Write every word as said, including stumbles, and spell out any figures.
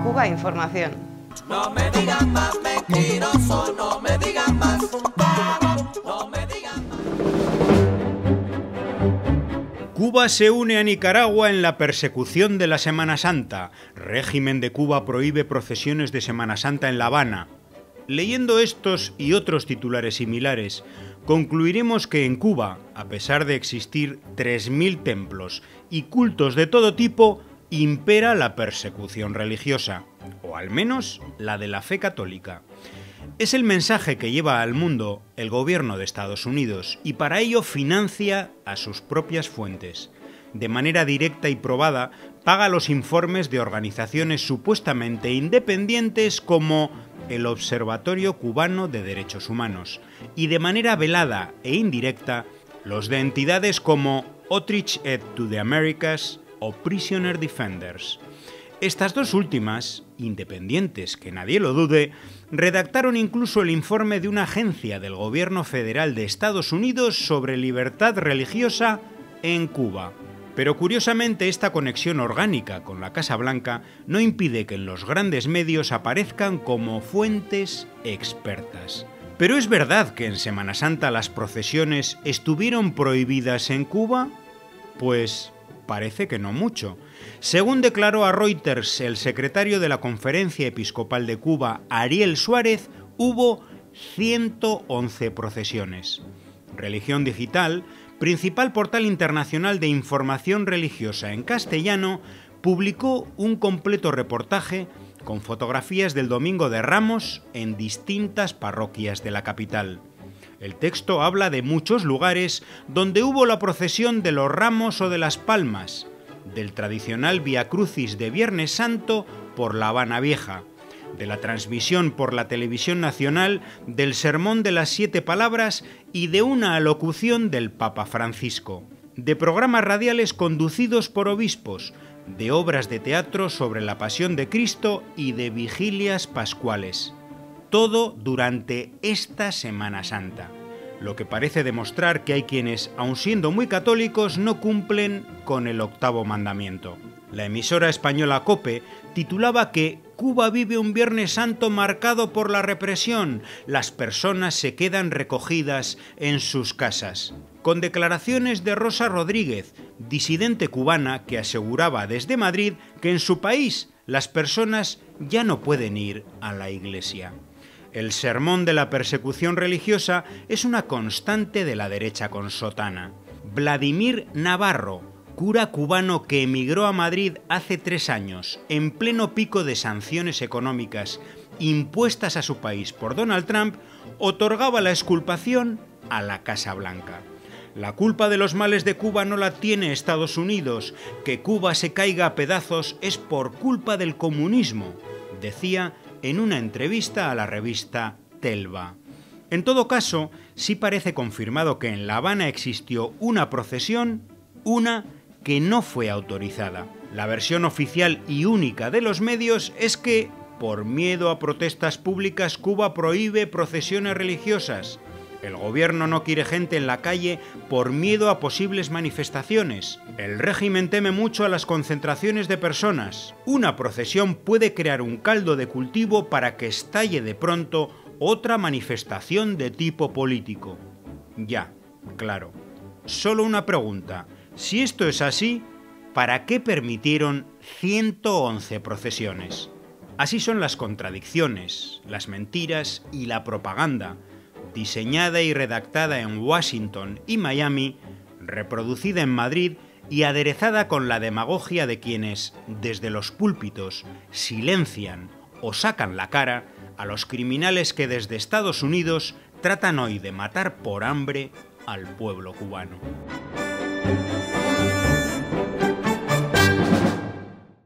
Cuba Información. No me digan más mentiroso, no me digan más, no me digan más. Cuba se une a Nicaragua en la persecución de la Semana Santa. Régimen de Cuba prohíbe procesiones de Semana Santa en La Habana. Leyendo estos y otros titulares similares, concluiremos que en Cuba, a pesar de existir tres mil templos y cultos de todo tipo, impera la persecución religiosa, o al menos la de la fe católica. Es el mensaje que lleva al mundo el gobierno de Estados Unidos y para ello financia a sus propias fuentes. De manera directa y probada, paga los informes de organizaciones supuestamente independientes como el Observatorio Cubano de Derechos Humanos y de manera velada e indirecta los de entidades como Outreach Aid to the Americas o Prisoner Defenders. Estas dos últimas, independientes, que nadie lo dude, redactaron incluso el informe de una agencia del gobierno federal de Estados Unidos sobre libertad religiosa en Cuba. Pero curiosamente esta conexión orgánica con la Casa Blanca no impide que en los grandes medios aparezcan como fuentes expertas. ¿Pero es verdad que en Semana Santa las procesiones estuvieron prohibidas en Cuba? Pues parece que no mucho. Según declaró a Reuters el secretario de la Conferencia Episcopal de Cuba, Ariel Suárez, hubo ciento once procesiones. Religión Digital, principal portal internacional de información religiosa en castellano, publicó un completo reportaje con fotografías del Domingo de Ramos en distintas parroquias de la capital. El texto habla de muchos lugares donde hubo la procesión de los ramos o de las palmas, del tradicional Vía Crucis de Viernes Santo por La Habana Vieja, de la transmisión por la televisión nacional del Sermón de las Siete Palabras y de una alocución del Papa Francisco, de programas radiales conducidos por obispos, de obras de teatro sobre la Pasión de Cristo y de vigilias pascuales. Todo durante esta Semana Santa, lo que parece demostrar que hay quienes, aun siendo muy católicos, no cumplen con el octavo mandamiento. La emisora española COPE titulaba que Cuba vive un Viernes Santo marcado por la represión, las personas se quedan recogidas en sus casas, con declaraciones de Rosa Rodríguez, disidente cubana que aseguraba desde Madrid que en su país las personas ya no pueden ir a la iglesia. El sermón de la persecución religiosa es una constante de la derecha con sotana. Vladimir Navarro, cura cubano que emigró a Madrid hace tres años, en pleno pico de sanciones económicas impuestas a su país por Donald Trump, otorgaba la exculpación a la Casa Blanca. La culpa de los males de Cuba no la tiene Estados Unidos, que Cuba se caiga a pedazos es por culpa del comunismo, decía en una entrevista a la revista Telva. En todo caso, sí parece confirmado que en La Habana existió una procesión, una que no fue autorizada. La versión oficial y única de los medios es que, por miedo a protestas públicas, Cuba prohíbe procesiones religiosas. El gobierno no quiere gente en la calle por miedo a posibles manifestaciones. El régimen teme mucho a las concentraciones de personas. Una procesión puede crear un caldo de cultivo para que estalle de pronto otra manifestación de tipo político. Ya, claro. Solo una pregunta. Si esto es así, ¿para qué permitieron ciento once procesiones? Así son las contradicciones, las mentiras y la propaganda, diseñada y redactada en Washington y Miami, reproducida en Madrid y aderezada con la demagogia de quienes, desde los púlpitos, silencian o sacan la cara a los criminales que desde Estados Unidos tratan hoy de matar por hambre al pueblo cubano.